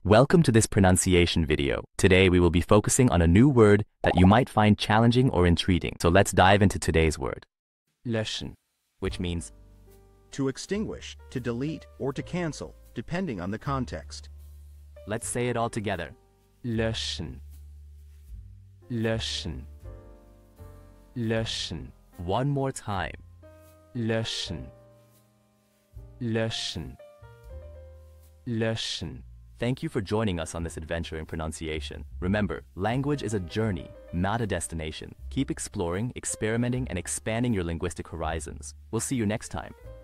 Welcome to this pronunciation video. Today we will be focusing on a new word that you might find challenging or intriguing. So let's dive into today's word. Löschen, which means to extinguish, to delete, or to cancel, depending on the context. Let's say it all together. Löschen. Löschen. Löschen. One more time. Löschen. Löschen. Löschen. Thank you for joining us on this adventure in pronunciation. Remember, language is a journey, not a destination. Keep exploring, experimenting, and expanding your linguistic horizons. We'll see you next time.